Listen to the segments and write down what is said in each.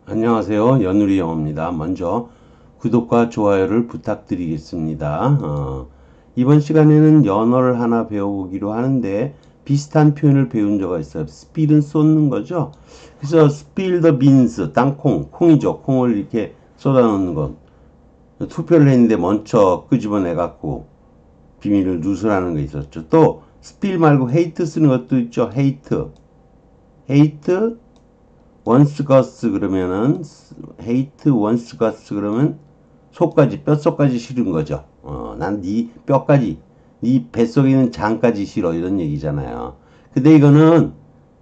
안녕하세요. 연우리 영어입니다. 먼저 구독과 좋아요를 부탁드리겠습니다. 이번 시간에는 연어를 하나 배워보기로 하는데 비슷한 표현을 배운 적이 있어요. 스필은 쏟는 거죠. 그래서 spill the beans, 땅콩, 콩이죠. 콩을 이렇게 쏟아놓는 것. 투표를 했는데 먼저 끄집어내갖고 비밀을 누설하는 게 있었죠. 또 spill 말고 hate 쓰는 것도 있죠. hate once goes 그러면은 hate once goes 그러면 속까지 뼛속까지 싫은 거죠. 난 네 뼈까지 네 뱃속에 있는 장까지 싫어 이런 얘기잖아요. 근데 이거는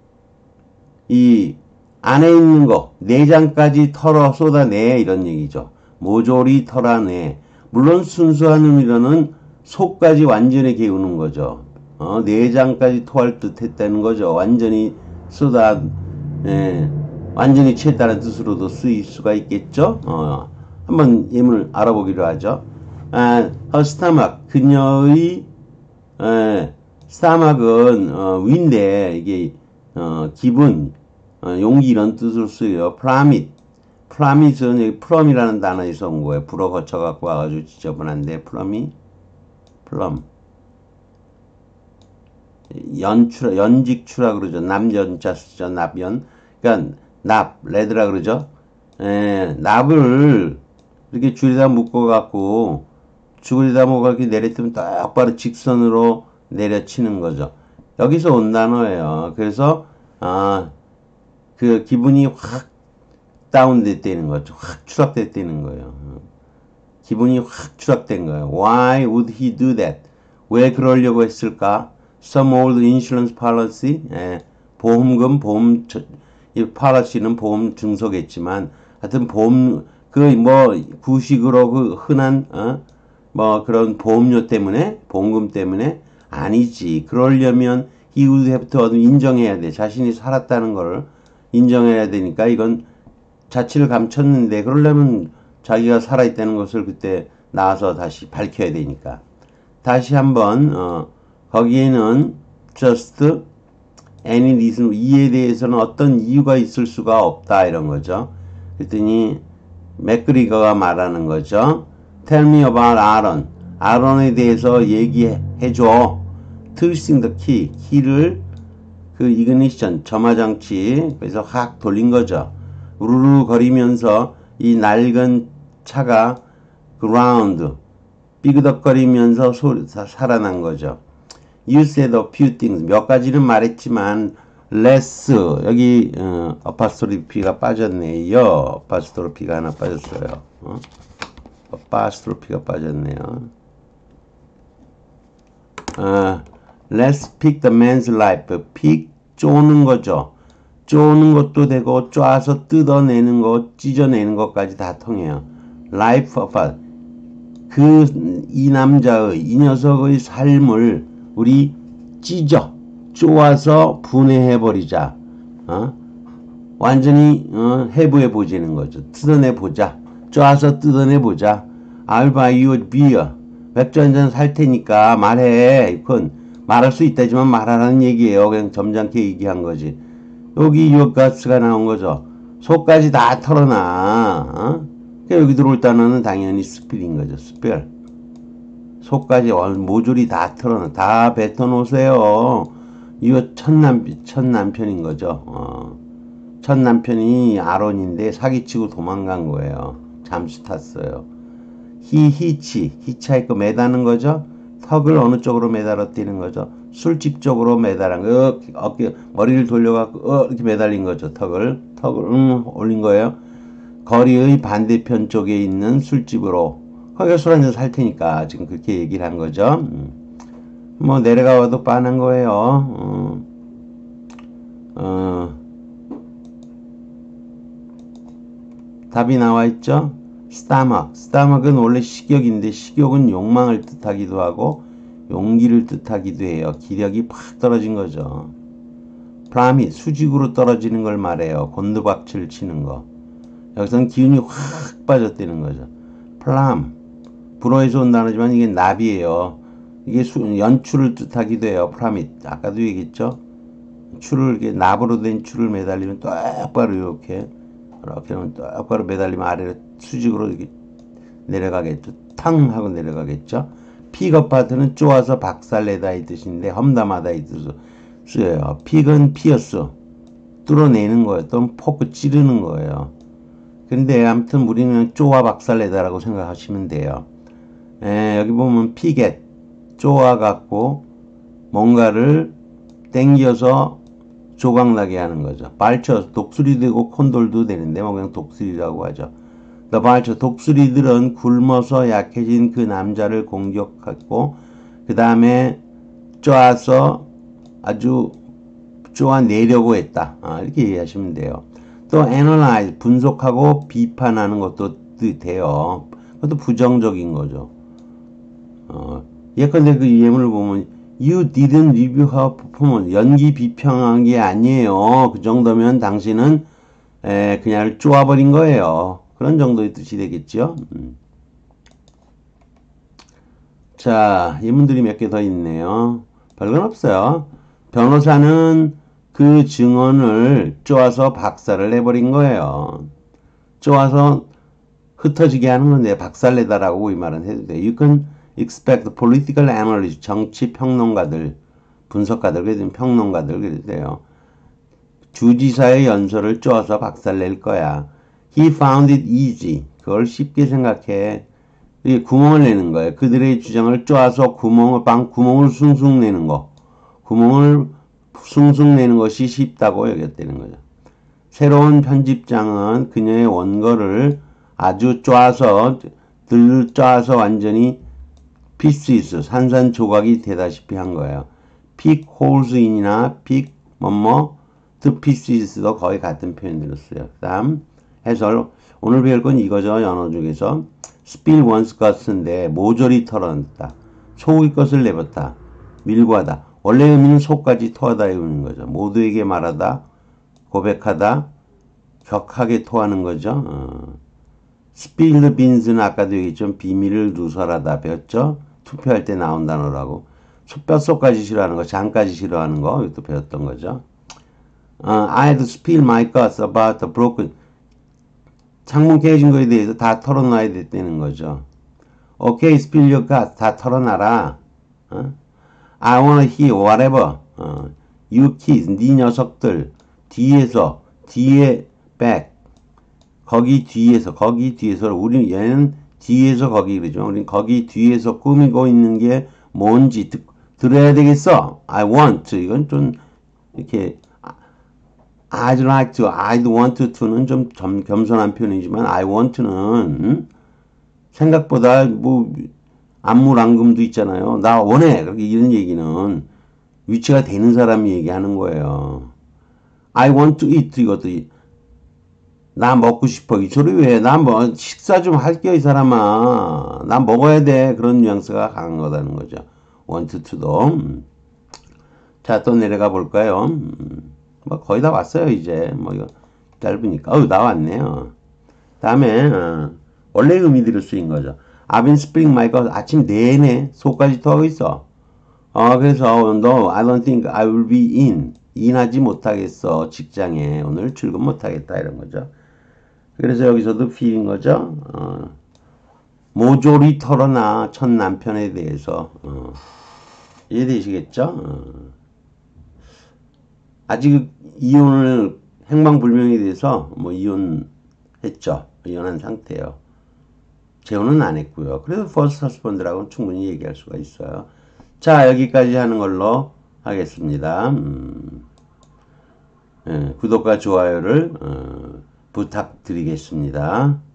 이 안에 있는 거 내장까지 털어 쏟아내 이런 얘기죠. 모조리 털어내. 물론 순수한 의미로는 속까지 완전히 개우는 거죠. 내장까지 토할 듯 했다는 거죠. 완전히 쏟아 예, 완전히 취했다는 뜻으로도 쓰일 수가 있겠죠. 한번 예문을 알아보기로 하죠. her stomach, 그녀의 stomach은 위인데 이게 기분, 용기 이런 뜻으로 쓰여요. promise은 여기 plum이라는 단어에서 온 거예요. 불어 거쳐갖고 와가지고 지저분한데 plum 연직추라 그러죠. 남연자 쓰죠. 납연. 그러니까 레드라 그러죠. 납을 이렇게 줄에다 묶어갖고 줄에다 묶어갖고 내려뜨면 똑바로 직선으로 내려치는 거죠. 여기서 온 단어예요. 그래서 그 기분이 확 다운됐다는 거죠. 확 추락됐다는 거예요. 기분이 확 추락된 거예요. Why would he do that? 왜 그러려고 했을까? Some old insurance policy, 보험금, 이 policy는 보험 증서겠지만, 하여튼 보험, 구식으로 흔한, 그런 보험료 때문에, 보험금 때문에, 아니지. 그러려면, he would have to 인정해야 돼. 자신이 살았다는 걸 인정해야 되니까, 이건 자취를 감췄는데, 그러려면 자기가 살아있다는 것을 그때 나와서 다시 밝혀야 되니까. 다시 한번, 거기에는 just any reason, 이에 대해서는 어떤 이유가 있을 수가 없다 이런 거죠. 그랬더니 맥그리거가 말하는 거죠. Tell me about Aaron. 아론에 대해서 얘기해줘. Twisting the key. 키를 그 ignition, 점화장치 그래서 확 돌린 거죠. 우르르 거리면서 이 낡은 차가 ground 삐그덕거리면서 살아난 거죠. You said a few things. 몇 가지는 말했지만 less 여기 어파스트로피가 빠졌네요. 어파스트로피가 하나 빠졌어요. 어파스트로피가 빠졌네요. Let's pick the man's life. pick 쪼는 거죠. 쪼는 것도 되고 쪼아서 뜯어내는 것, 찢어내는 것까지 다 통해요. life of 이 남자의 이 녀석의 삶을 우리 쪼아서 분해해버리자. 완전히 해부해보자는 거죠. 뜯어내보자. 쪼아서 뜯어내보자. I'll buy you a beer. 맥주 한잔 살 테니까 말해. 그건 말할 수 있다지만 말하라는 얘기예요. 그냥 점잖게 얘기한 거지. 여기 유가스가 나온 거죠. 속까지 다 털어놔. 여기 들어올 단어는 당연히 스필인 거죠. 스필. 속까지 모조리 다 털어놔. 다 뱉어놓으세요. 이거 첫 남편인 거죠. 첫 남편이 아론인데 사기치고 도망간 거예요. 잠수 탔어요. 히치하이크 매다는 거죠. 턱을 어느 쪽으로 매달았다는 거죠. 술집 쪽으로 매달은 거. 어깨 머리를 돌려갖고 이렇게 매달린 거죠. 턱을 올린 거예요. 거리의 반대편 쪽에 있는 술집으로 거기가 술 한잔 살 테니까 지금 그렇게 얘기를 한 거죠. 뭐 내려가 와도 빤한 거예요. 답이 나와 있죠. 스타먹은 원래 식욕인데 식욕은 욕망을 뜻하기도 하고 용기를 뜻하기도 해요. 기력이 팍 떨어진 거죠. 프람이 수직으로 떨어지는 걸 말해요. 곤두박질 치는 거. 여기서는 기운이 확 빠졌다는 거죠. 플람, 불어에서 온 단어지만 이게 나비예요. 이게 연출을 뜻하기도 해요. 프라밋, 아까도 얘기했죠. 줄을 이렇게 납으로 된 줄을 매달리면 똑바로 이렇게 이렇게 하면 똑바로 매달리면 아래로 수직으로 이렇게 내려가겠죠. 탕 하고 내려가겠죠. 픽업 파트는 쪼아서 박살내다 이 뜻인데 험담하다 이 뜻으로 쓰여요. 픽은 피어스 뚫어내는 거예요. 또는 포크 찌르는 거예요. 근데 아무튼 우리는 그냥 쪼아 박살내다라고 생각하시면 돼요. 여기 보면 피겟 쪼아갖고 뭔가를 땡겨서 조각나게 하는 거죠. 발쳐 독수리 되고 콘돌도 되는데 뭐 그냥 독수리라고 하죠. 발쳐 독수리들은 굶어서 약해진 그 남자를 공격했고 그 다음에 쪼아서 아주 쪼아내려고 했다. 이렇게 이해하시면 돼요. 또 analyze 분석하고 비판하는 것도 돼요. 그것도 부정적인 거죠. 예컨대 그 예문을 보면 You didn't review her performance. 연기 비평한 게 아니에요. 그 정도면 당신은 그냥 쪼아버린 거예요. 그런 정도의 뜻이 되겠죠. 자, 예문들이 몇 개 더 있네요. 별건 없어요. 변호사는 그 증언을 쪼아서 박살을 내버린 거예요. 쪼아서 흩어지게 하는 건데 박살내다라고 이 말은 해도 돼요. You can expect political analysts, 정치 평론가들, 분석가들, 그래도 평론가들 그래도 돼요. 주지사의 연설을 쪼아서 박살낼 거야. He found it easy. 그걸 쉽게 생각해. 이게 구멍을 내는 거예요. 그들의 주장을 쪼아서 구멍을 숭숭 내는 거. 구멍을 숭숭 내는 것이 쉽다고 여겼다는 거죠. 새로운 편집장은 그녀의 원고를 아주 쪼아서 완전히 pieces, 산산조각이 되다시피 한 거예요. pick holes in이나 pick to pieces도 거의 같은 표현으로 써요. 그 다음 해설. 오늘 배울 건 이거죠. 연어 중에서 spill one's guts인데 모조리 털어낸다. 속의 것을 내뱉다. 밀고 하다. 원래 의미는 속까지 토하다의 의미인 거죠. 모두에게 말하다, 고백하다, 격하게 토하는 거죠. spill the beans는 아까도 얘기했죠. 비밀을 누설하다 배웠죠. 투표할 때 나온 단어라고. 뼛속까지 싫어하는 거, 장까지 싫어하는 거, 이것도 배웠던 거죠. I had to spill my guts about the broken. 창문 깨진 거에 대해서 다 털어놔야 됐다는 거죠. Okay, spill your guts. 다 털어놔라. I wanna hear whatever. You kids, 네 녀석들. 뒤에 back. 거기 뒤에서, 우리 얘는 뒤에서 거기 그러죠. 우린 거기 뒤에서 꾸미고 있는 게 뭔지 들어야 되겠어. I want to. 이건 좀 이렇게 I'd like to, I'd want to는 좀 겸손한 표현이지만 I want to는 생각보다 뭐 안물안금도 있잖아요. 나 원해. 그렇게 이런 얘기는 위치가 되는 사람이 얘기하는 거예요. I want to eat. 이것도 나 먹고 싶어. 이 소리 왜? 나 뭐 식사 좀 할게요, 이 사람아. 나 먹어야 돼. 그런 뉘앙스가 강한 거다는 거죠. want to도. 자, 또 내려가 볼까요? 뭐 거의 다 왔어요, 이제. 뭐 이거 짧으니까. 나왔네요. 다음에 원래 의미대로 쓰인 거죠. I've been spilling my guts. 아침 내내 속까지 토하고 있어. 그래서 No, I don't think I will be in. 인하지 못하겠어. 직장에. 오늘 출근 못하겠다. 이런 거죠. 그래서 여기서도 feeling 거죠. 모조리 털어놔. 첫 남편에 대해서. 이해되시겠죠? 아직 이혼을 행방불명에 대해서 뭐 이혼했죠. 이혼한 상태예요. 재혼은 안 했고요. 그래서 first husband라고는 충분히 얘기할 수가 있어요. 자, 여기까지 하는 걸로 하겠습니다. 구독과 좋아요를 부탁드리겠습니다.